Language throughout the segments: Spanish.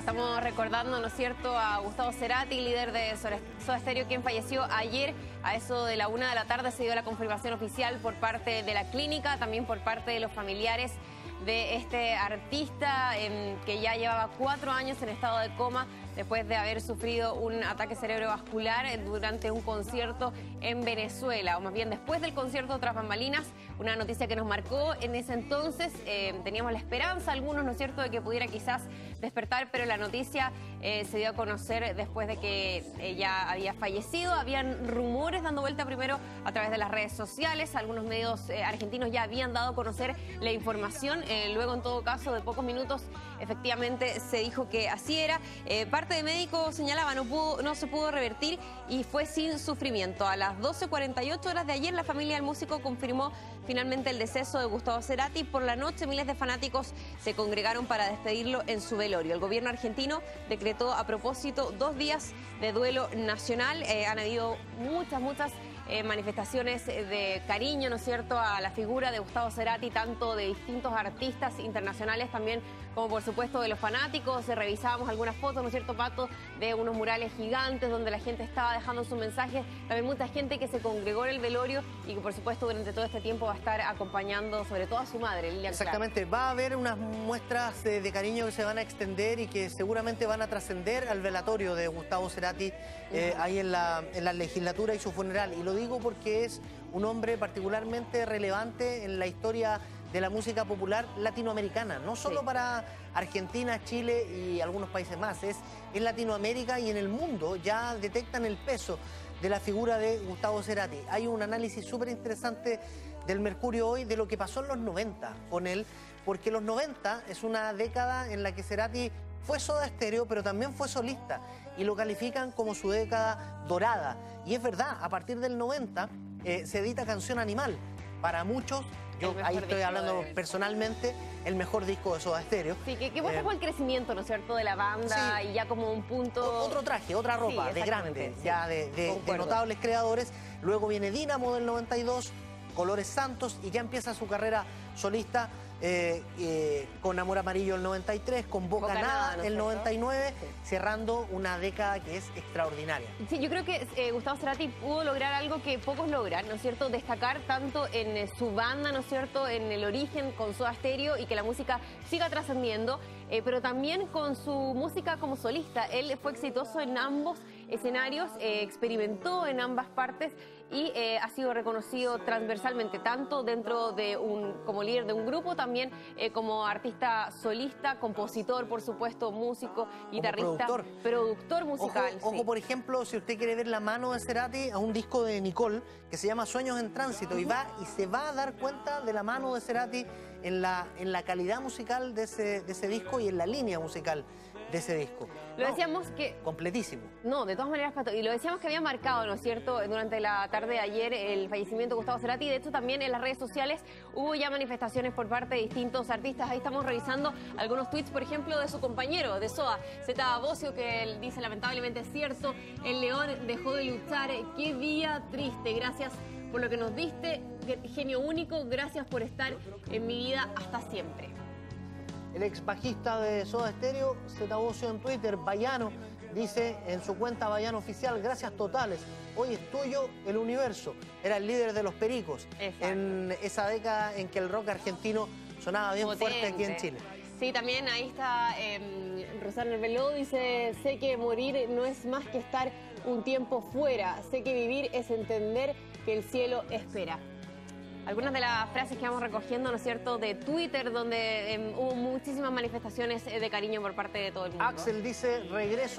Estamos recordando, ¿no es cierto?, a Gustavo Cerati, líder de Soda Stereo, quien falleció ayer. A eso de la 1 de la tarde se dio la confirmación oficial por parte de la clínica, también por parte de los familiares de este artista que ya llevaba 4 años en estado de coma después de haber sufrido un ataque cerebrovascular durante un concierto en Venezuela, o más bien después del concierto tras bambalinas, una noticia que nos marcó en ese entonces. Teníamos la esperanza, algunos, ¿no es cierto?, de que pudiera quizás despertar, pero la noticia se dio a conocer después de que ya había fallecido. Habían rumores dando vuelta primero a través de las redes sociales, algunos medios argentinos ya habían dado a conocer la información, luego en todo caso de pocos minutos efectivamente se dijo que así era. Parte de médicos señalaba no se pudo revertir y fue sin sufrimiento. A las 12:48 horas de ayer la familia del músico confirmó finalmente el deceso de Gustavo Cerati. Por la noche miles de fanáticos se congregaron para despedirlo en su velorio. El gobierno argentino decretó a propósito 2 días de duelo nacional. Han habido muchas manifestaciones de cariño, ¿no es cierto?, a la figura de Gustavo Cerati, tanto de distintos artistas internacionales también como por supuesto de los fanáticos. Revisábamos algunas fotos, ¿no es cierto, Pato?, de unos murales gigantes donde la gente estaba dejando su mensaje. También mucha gente que se congregó en el velorio y que por supuesto durante todo este tiempo va a estar acompañando sobre todo a su madre, Lilian. Exactamente, va a haber unas muestras de cariño que se van a extender y que seguramente van a trascender al velatorio de Gustavo Cerati ahí en la legislatura y su funeral. Y lo digo porque es un hombre particularmente relevante en la historia de la música popular latinoamericana, no solo para Argentina, Chile y algunos países más, es en Latinoamérica y en el mundo ya detectan el peso de la figura de Gustavo Cerati. Hay un análisis súper interesante del Mercurio hoy de lo que pasó en los 90 con él, porque los 90 es una década en la que Cerati fue Soda Stereo, pero también fue solista, y lo califican como su década dorada. Y es verdad, a partir del 90 se edita Canción Animal. Para muchos, yo ahí estoy hablando personalmente, el mejor disco de Soda Stereo. Sí, que fue el crecimiento, ¿no es cierto?, de la banda, sí, y ya como un punto... Otro traje, otra ropa, sí, de grande, sí, ya de notables creadores. Luego viene Dínamo del 92, Colores Santos, y ya empieza su carrera solista con Amor Amarillo el 93, con Boca Nada el 99, sí, cerrando una década que es extraordinaria. Sí, yo creo que Gustavo Cerati pudo lograr algo que pocos logran, ¿no es cierto?, destacar tanto en su banda, ¿no es cierto?, en el origen con Soda Stereo, y que la música siga trascendiendo, pero también con su música como solista. Él fue exitoso en ambos escenarios, experimentó en ambas partes y ha sido reconocido transversalmente, tanto dentro de como líder de un grupo, también como artista solista, compositor, por supuesto, músico, guitarrista, productor musical. Ojo, por ejemplo, si usted quiere ver la mano de Cerati a un disco de Nicole que se llama Sueños en Tránsito, y se va a dar cuenta de la mano de Cerati en la calidad musical de ese disco y en la línea musical de ese disco. Lo decíamos que... Completísimo. No, de todas maneras, Pato, y lo decíamos que había marcado, ¿no es cierto?, durante la tarde de ayer el fallecimiento de Gustavo Cerati. De hecho, también en las redes sociales hubo ya manifestaciones por parte de distintos artistas. Ahí estamos revisando algunos tweets, por ejemplo, de su compañero de SOA, Zeta Bosio, que él dice: lamentablemente es cierto, el León dejó de luchar, qué día triste, gracias por lo que nos diste, genio único, gracias por estar en mi vida hasta siempre. El ex bajista de Soda Stereo, Zeta Bosio en Twitter, Bayano, dice en su cuenta Bayano Oficial: gracias totales, hoy es tuyo el universo. Era el líder de Los Pericos. Exacto. En esa década en que el rock argentino sonaba bien fuerte aquí en Chile. Sí, también ahí está Rosana Veló, dice: sé que morir no es más que estar un tiempo fuera, sé que vivir es entender que el cielo espera. Algunas de las frases que vamos recogiendo, ¿no es cierto?, de Twitter, donde hubo muchísimas manifestaciones de cariño por parte de todo el mundo. Axel dice: regresó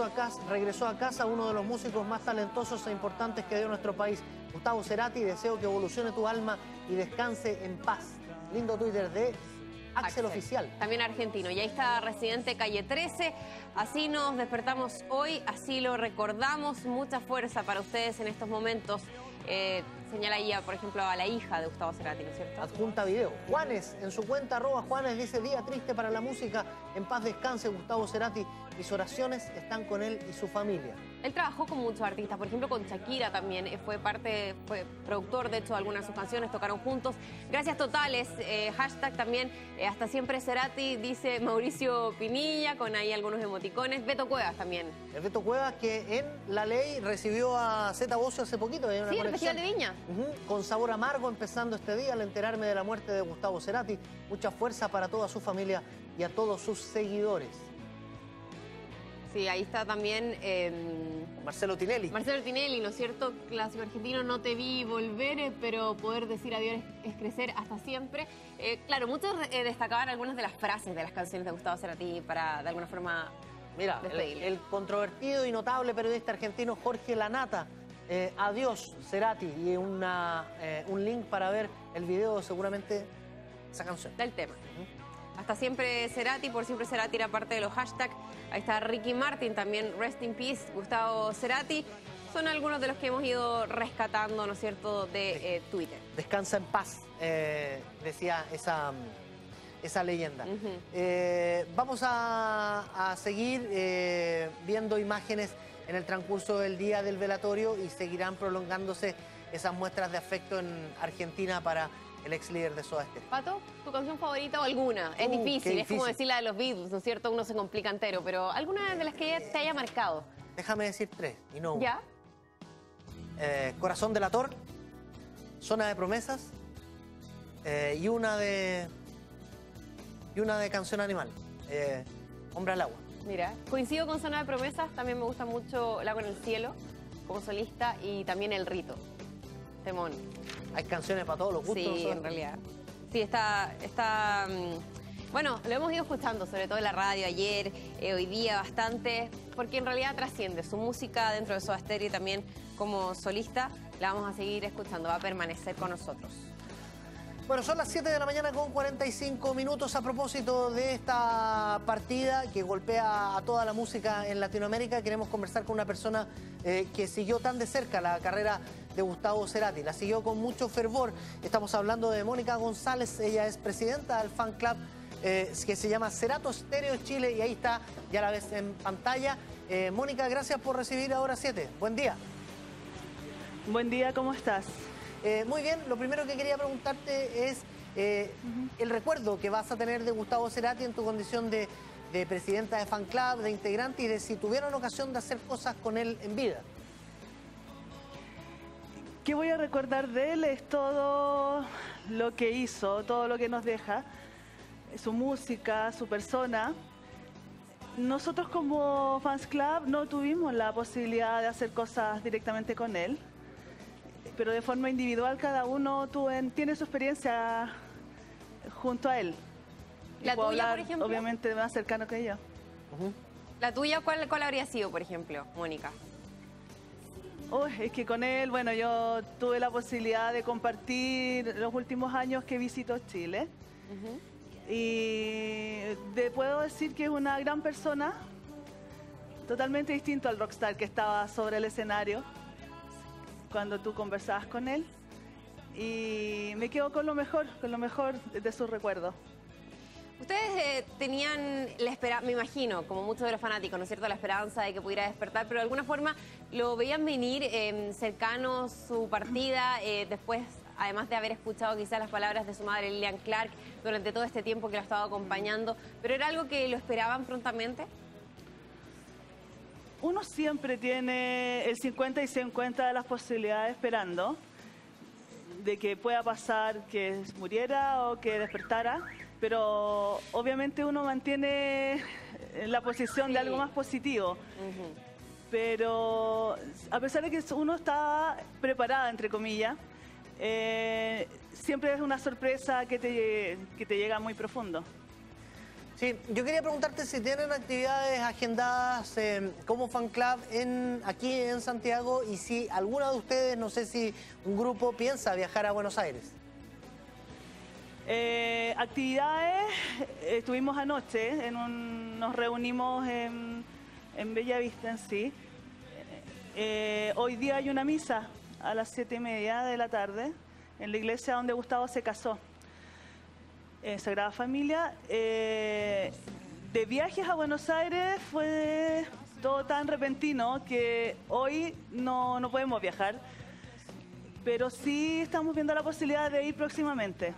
a casa uno de los músicos más talentosos e importantes que dio nuestro país, Gustavo Cerati, deseo que evolucione tu alma y descanse en paz. Lindo Twitter de Axel Oficial. También argentino. Y ahí está Residente Calle 13. Así nos despertamos hoy, así lo recordamos. Mucha fuerza para ustedes en estos momentos. Señala ahí, por ejemplo, a la hija de Gustavo Cerati, ¿no es cierto? Adjunta video. Juanes, en su cuenta @Juanes, dice: día triste para la música, en paz descanse Gustavo Cerati, mis oraciones están con él y su familia. Él trabajó con muchos artistas, por ejemplo con Shakira también, fue productor de hecho de algunas de sus canciones, tocaron juntos. Gracias totales, hashtag también, hasta siempre Cerati, dice Mauricio Pinilla, con ahí algunos emoticones. Beto Cuevas también. El Beto Cuevas que en La Ley recibió a Zeta Bosio hace poquito. Hay una sí, conexión. el Festival de Viña. Con sabor amargo empezando este día al enterarme de la muerte de Gustavo Cerati. Mucha fuerza para toda su familia y a todos sus seguidores. Sí, ahí está también Marcelo Tinelli. Marcelo Tinelli, ¿no es cierto? Clásico argentino, no te vi volver, pero poder decir adiós es crecer hasta siempre. Claro, muchos destacaban algunas de las frases de las canciones de Gustavo Cerati para, de alguna forma, mira, el controvertido y notable periodista argentino Jorge Lanata. Adiós, Cerati. Y un link para ver el video, seguramente, esa canción. Del tema. Hasta siempre Cerati, por siempre Cerati era parte de los hashtags. Ahí está Ricky Martin también, Rest in Peace, Gustavo Cerati. Son algunos de los que hemos ido rescatando, ¿no es cierto?, de Twitter. Descansa en paz, decía esa leyenda. Vamos a seguir viendo imágenes en el transcurso del día del velatorio y seguirán prolongándose esas muestras de afecto en Argentina para el ex líder de Soda Stereo. Pato, ¿tu canción favorita o alguna? Es difícil, es como decir la de los Beatles, ¿no es cierto? Uno se complica entero, pero ¿alguna de las que te haya marcado? Déjame decir 3 y no 1. ¿Ya? Corazón delator, Zona de Promesas y una de Canción Animal, Hombre al Agua. Mira, coincido con Zona de Promesas, también me gusta mucho Lago en el Cielo como solista y también El Rito. Temón. Hay canciones para todos los gustos. Sí, en realidad. Sí, bueno, lo hemos ido escuchando, sobre todo en la radio ayer, hoy día bastante, porque en realidad trasciende su música dentro de Soda Stereo y también como solista la vamos a seguir escuchando, va a permanecer con nosotros. Bueno, son las 7 de la mañana con 45 minutos a propósito de esta partida que golpea a toda la música en Latinoamérica. Queremos conversar con una persona que siguió tan de cerca la carrera de Gustavo Cerati, la siguió con mucho fervor. Estamos hablando de Mónica González, ella es presidenta del fan club que se llama Cerato Stereo Chile y ahí está, ya la ves en pantalla. Mónica, gracias por recibir Ahora 7. Buen día. Buen día, ¿cómo estás? Muy bien, lo primero que quería preguntarte es el recuerdo que vas a tener de Gustavo Cerati en tu condición de presidenta de fan club, de integrante y de si tuvieron ocasión de hacer cosas con él en vida. ¿Qué voy a recordar de él? Es todo lo que hizo, todo lo que nos deja, su música, su persona. Nosotros como Fans Club no tuvimos la posibilidad de hacer cosas directamente con él, pero de forma individual cada uno tiene su experiencia junto a él. ¿La tuya, hablar, por ejemplo? Obviamente más cercano que yo. ¿La tuya cuál habría sido, por ejemplo, Mónica? Es que con él, bueno, yo tuve la posibilidad de compartir los últimos años que visitó Chile. Y puedo decir que es una gran persona, totalmente distinto al rockstar que estaba sobre el escenario cuando tú conversabas con él. Y me quedo con lo mejor de sus recuerdos. Ustedes tenían la esperanza, me imagino, como muchos de los fanáticos, ¿no es cierto?, la esperanza de que pudiera despertar, pero de alguna forma lo veían venir cercanos su partida, después, además de haber escuchado quizás las palabras de su madre Lillian Clark durante todo este tiempo que lo ha estado acompañando, pero ¿era algo que lo esperaban prontamente? Uno siempre tiene el 50 y 50 de las posibilidades esperando de que pueda pasar que muriera o que despertara, pero obviamente uno mantiene la posición de algo más positivo. Pero a pesar de que uno está preparada, entre comillas, siempre es una sorpresa que te llega muy profundo. Sí, yo quería preguntarte si tienen actividades agendadas como fan club aquí en Santiago y si alguna de ustedes, no sé si un grupo piensa viajar a Buenos Aires. Actividades, estuvimos anoche, nos reunimos en Bellavista en sí. Hoy día hay una misa a las 7:30 de la tarde en la iglesia donde Gustavo se casó. Sagrada Familia. De viajes a Buenos Aires fue todo tan repentino que hoy no podemos viajar, pero sí estamos viendo la posibilidad de ir próximamente.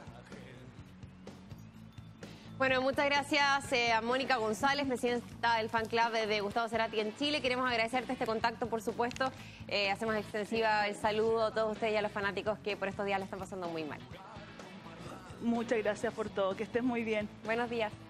Bueno, muchas gracias a Mónica González, presidenta del fan club de Gustavo Cerati en Chile. Queremos agradecerte este contacto, por supuesto. Hacemos extensiva el saludo a todos ustedes y a los fanáticos que por estos días le están pasando muy mal. Muchas gracias por todo, que estés muy bien. Buenos días.